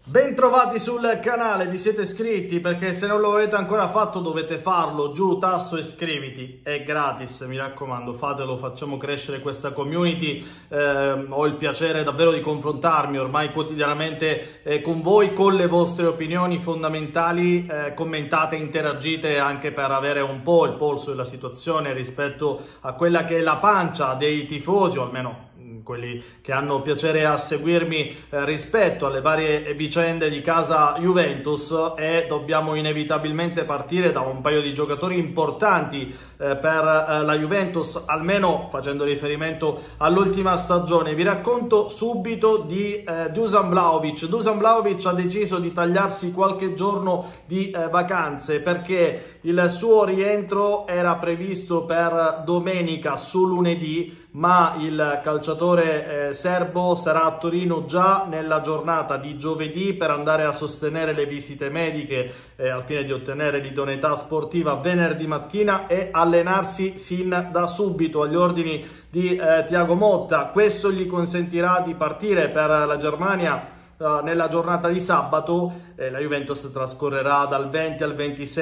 Bentrovati sul canale, vi siete iscritti? Perché se non lo avete ancora fatto dovete farlo, giù tasto iscriviti, è gratis, mi raccomando, fatelo, facciamo crescere questa community. Ho il piacere davvero di confrontarmi ormai quotidianamente con voi, con le vostre opinioni fondamentali, commentate, interagite anche per avere un po' il polso della situazione rispetto a quella che è la pancia dei tifosi, o almeno quelli che hanno piacere a seguirmi rispetto alle varie vicende di casa Juventus, e dobbiamo inevitabilmente partire da un paio di giocatori importanti per la Juventus, almeno facendo riferimento all'ultima stagione. Vi racconto subito di Dusan Vlahovic. Dusan Vlahovic ha deciso di tagliarsi qualche giorno di vacanze perché il suo rientro era previsto per domenica su lunedì, ma il calciatore serbo sarà a Torino già nella giornata di giovedì per andare a sostenere le visite mediche al fine di ottenere l'idoneità sportiva venerdì mattina e allenarsi sin da subito agli ordini di Thiago Motta. Questo gli consentirà di partire per la Germania nella giornata di sabato. La Juventus trascorrerà dal 20 al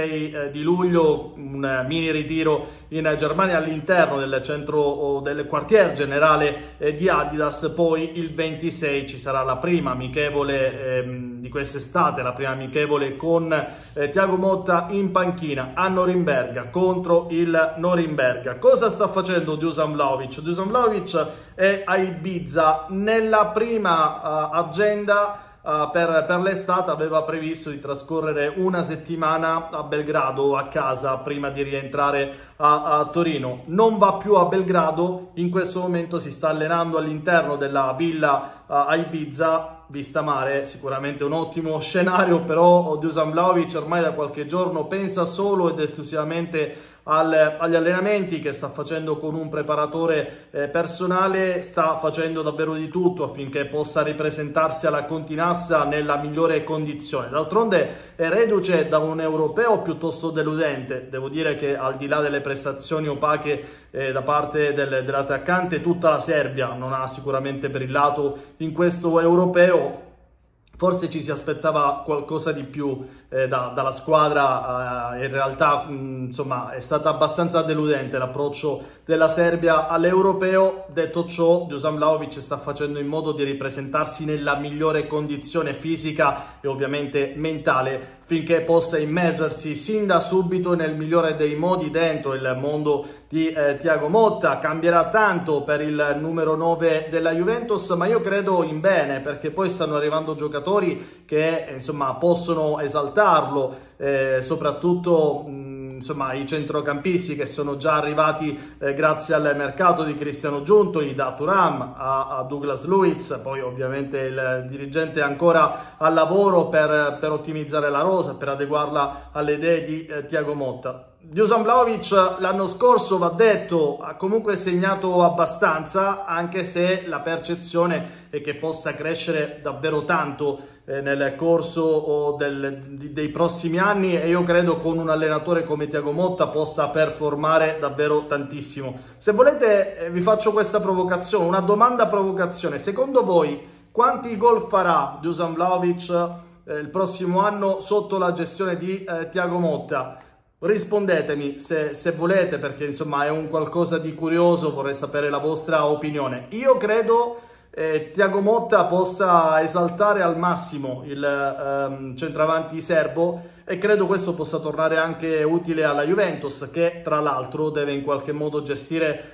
26 di luglio un mini ritiro in Germania all'interno del centro del quartier generale di Adidas. Poi il 26 ci sarà la prima amichevole di quest'estate, la prima amichevole con Thiago Motta in panchina a Norimberga contro il Norimberga. Cosa sta facendo Dusan Vlahovic? Dusan Vlahovic è a Ibiza. Nella prima agenda per l'estate aveva previsto di trascorrere una settimana a Belgrado, a casa, prima di rientrare a Torino. Non va più a Belgrado, in questo momento si sta allenando all'interno della villa a Ibiza, vista mare, sicuramente un ottimo scenario, però Dusan Vlahovic ormai da qualche giorno pensa solo ed esclusivamente agli allenamenti che sta facendo con un preparatore personale. Sta facendo davvero di tutto affinché possa ripresentarsi alla Continassa nella migliore condizione. D'altronde è reduce da un europeo piuttosto deludente. Devo dire che al di là delle prestazioni opache da parte dell'attaccante, tutta la Serbia non ha sicuramente brillato in questo europeo. Forse ci si aspettava qualcosa di più dalla squadra, in realtà insomma è stato abbastanza deludente l'approccio della Serbia all'europeo. Detto ciò, Dusan Vlahovic sta facendo in modo di ripresentarsi nella migliore condizione fisica e ovviamente mentale finché possa immergersi sin da subito nel migliore dei modi dentro il mondo di Thiago Motta. Cambierà tanto per il numero 9 della Juventus, ma io credo in bene, perché poi stanno arrivando giocatori che insomma possono esaltarlo, soprattutto insomma i centrocampisti che sono già arrivati grazie al mercato di Cristiano Giuntoli, da Thuram a Douglas Luiz. Poi ovviamente il dirigente è ancora al lavoro per ottimizzare la rosa, per adeguarla alle idee di Thiago Motta. Dusan Vlahovic l'anno scorso, va detto, ha comunque segnato abbastanza, anche se la percezione è che possa crescere davvero tanto nel corso dei prossimi anni, e io credo con un allenatore come Thiago Motta possa performare davvero tantissimo. Se volete vi faccio questa provocazione, una domanda provocazione: secondo voi quanti gol farà Dusan Vlahovic il prossimo anno sotto la gestione di Thiago Motta? Rispondetemi se volete, perché insomma è un qualcosa di curioso, vorrei sapere la vostra opinione. Io credo Thiago Motta possa esaltare al massimo il centravanti serbo, e credo questo possa tornare anche utile alla Juventus, che tra l'altro deve in qualche modo gestire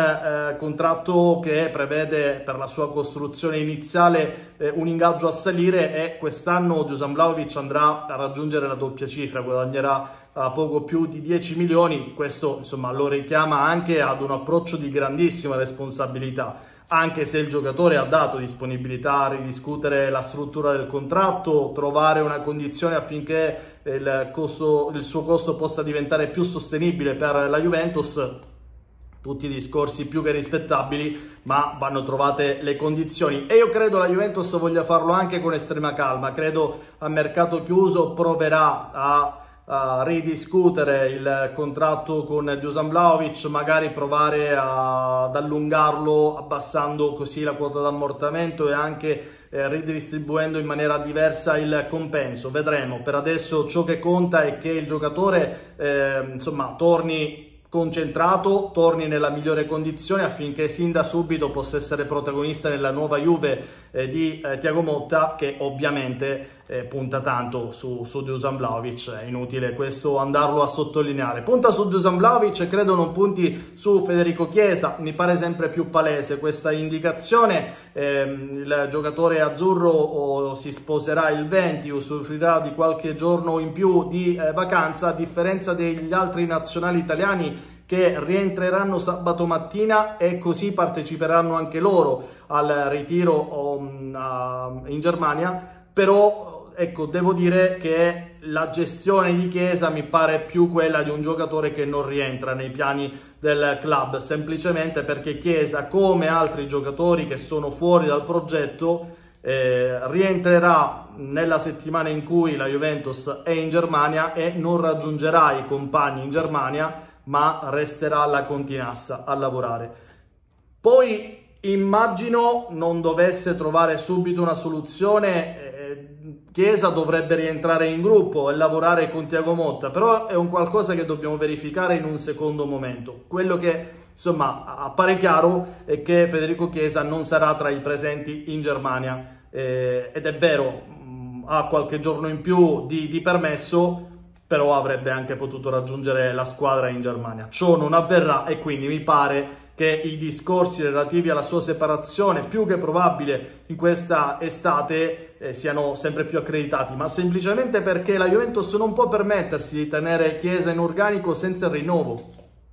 un contratto che prevede per la sua costruzione iniziale un ingaggio a salire, e quest'anno Dusan Vlahovic andrà a raggiungere la doppia cifra, guadagnerà poco più di 10 milioni. Questo insomma lo richiama anche ad un approccio di grandissima responsabilità, anche se il giocatore ha dato disponibilità a ridiscutere la struttura del contratto, trovare una condizione affinché il suo costo possa diventare più sostenibile per la Juventus. Tutti discorsi più che rispettabili, ma vanno trovate le condizioni, e io credo la Juventus voglia farlo anche con estrema calma. Credo a mercato chiuso proverà a ridiscutere il contratto con Dusan Vlahovic, magari provare ad allungarlo abbassando così la quota d'ammortamento e anche ridistribuendo in maniera diversa il compenso. Vedremo. Per adesso ciò che conta è che il giocatore insomma torni concentrato, torni nella migliore condizione affinché sin da subito possa essere protagonista nella nuova Juve di Thiago Motta, che ovviamente punta tanto su Dusan Vlahovic. È inutile questo andarlo a sottolineare. Punta su Dusan Vlahovic, credo non punti su Federico Chiesa. Mi pare sempre più palese questa indicazione. Il giocatore azzurro si sposerà il 20, usufruirà di qualche giorno in più di vacanza, a differenza degli altri nazionali italiani che rientreranno sabato mattina e così parteciperanno anche loro al ritiro in Germania. Però ecco, devo dire che la gestione di Chiesa mi pare più quella di un giocatore che non rientra nei piani del club, semplicemente perché Chiesa, come altri giocatori che sono fuori dal progetto, rientrerà nella settimana in cui la Juventus è in Germania e non raggiungerà i compagni in Germania, ma resterà alla Continassa a lavorare. Poi immagino non dovesse trovare subito una soluzione, Chiesa dovrebbe rientrare in gruppo e lavorare con Thiago Motta, però è un qualcosa che dobbiamo verificare in un secondo momento. Quello che insomma appare chiaro è che Federico Chiesa non sarà tra i presenti in Germania, ed è vero, ha qualche giorno in più di permesso, però avrebbe anche potuto raggiungere la squadra in Germania. Ciò non avverrà e quindi mi pare che i discorsi relativi alla sua separazione, più che probabile in questa estate, siano sempre più accreditati, ma semplicemente perché la Juventus non può permettersi di tenere Chiesa in organico senza il rinnovo.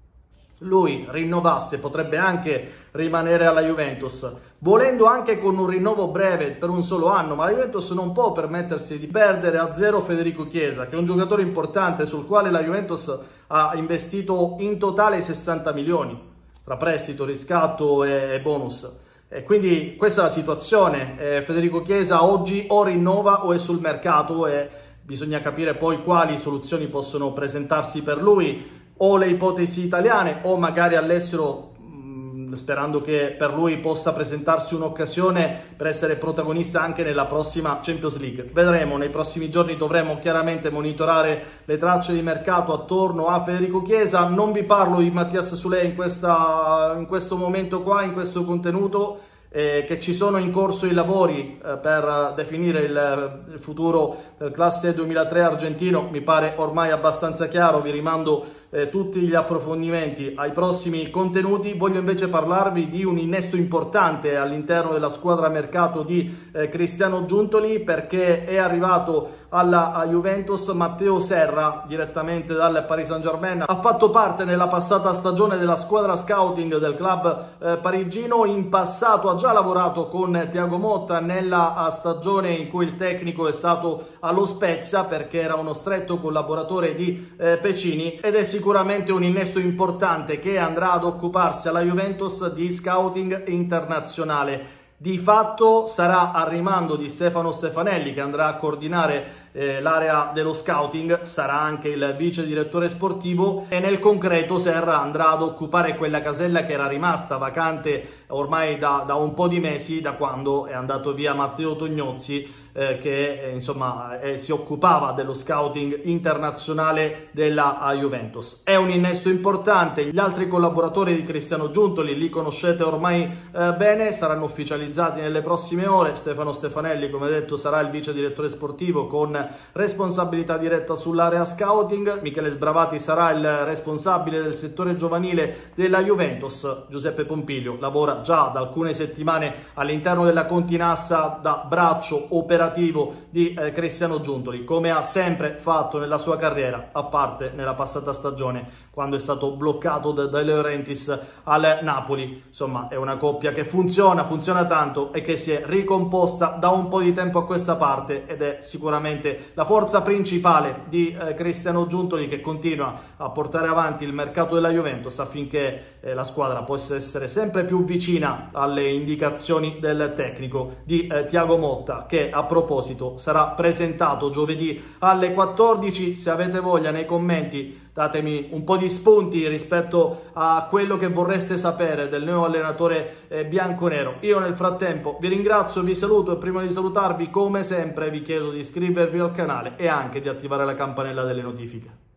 Lui rinnovasse, potrebbe anche rimanere alla Juventus, volendo anche con un rinnovo breve per un solo anno, ma la Juventus non può permettersi di perdere a zero Federico Chiesa, che è un giocatore importante sul quale la Juventus ha investito in totale 60 milioni, tra prestito, riscatto e bonus. E quindi questa è la situazione. Federico Chiesa oggi o rinnova o è sul mercato e bisogna capire poi quali soluzioni possono presentarsi per lui, o le ipotesi italiane o magari all'estero, sperando che per lui possa presentarsi un'occasione per essere protagonista anche nella prossima Champions League. Vedremo, nei prossimi giorni dovremo chiaramente monitorare le tracce di mercato attorno a Federico Chiesa. Non vi parlo di Mattias Soulé in questo momento qua, in questo contenuto, che ci sono in corso i lavori per definire il futuro del classe 2003 argentino. Mi pare ormai abbastanza chiaro, vi rimando tutti gli approfondimenti ai prossimi contenuti. Voglio invece parlarvi di un innesto importante all'interno della squadra mercato di Cristiano Giuntoli, perché è arrivato alla Juventus Matteo Serra direttamente dal Paris Saint-Germain. Ha fatto parte nella passata stagione della squadra scouting del club parigino, in passato ha già lavorato con Thiago Motta nella stagione in cui il tecnico è stato allo Spezia, perché era uno stretto collaboratore di Pecini, ed è sicuramente un innesto importante che andrà ad occuparsi alla Juventus di scouting internazionale. Di fatto sarà al rimando di Stefano Stefanelli, che andrà a coordinare l'area dello scouting, sarà anche il vice direttore sportivo, e nel concreto Serra andrà ad occupare quella casella che era rimasta vacante ormai da un po' di mesi, da quando è andato via Matteo Tognozzi, che insomma si occupava dello scouting internazionale della Juventus. È un innesto importante. Gli altri collaboratori di Cristiano Giuntoli li conoscete ormai bene, saranno ufficializzati nelle prossime ore. Stefano Stefanelli, come detto, sarà il vice direttore sportivo con responsabilità diretta sull'area scouting. Michele Sbravati sarà il responsabile del settore giovanile della Juventus. Giuseppe Pompilio lavora già da alcune settimane all'interno della Continassa da braccio operativo di Cristiano Giuntoli, come ha sempre fatto nella sua carriera, a parte nella passata stagione quando è stato bloccato dai De Laurentiis al Napoli. Insomma, è una coppia che funziona tanto e che si è ricomposta da un po' di tempo a questa parte ed è sicuramente la forza principale di Cristiano Giuntoli, che continua a portare avanti il mercato della Juventus affinché la squadra possa essere sempre più vicina alle indicazioni del tecnico di Thiago Motta, che a proposito sarà presentato giovedì alle 14. Se avete voglia, nei commenti datemi un po' di spunti rispetto a quello che vorreste sapere del nuovo allenatore bianconero. Io nel frattempo vi ringrazio, vi saluto e prima di salutarvi, come sempre, vi chiedo di iscrivervi al canale e anche di attivare la campanella delle notifiche.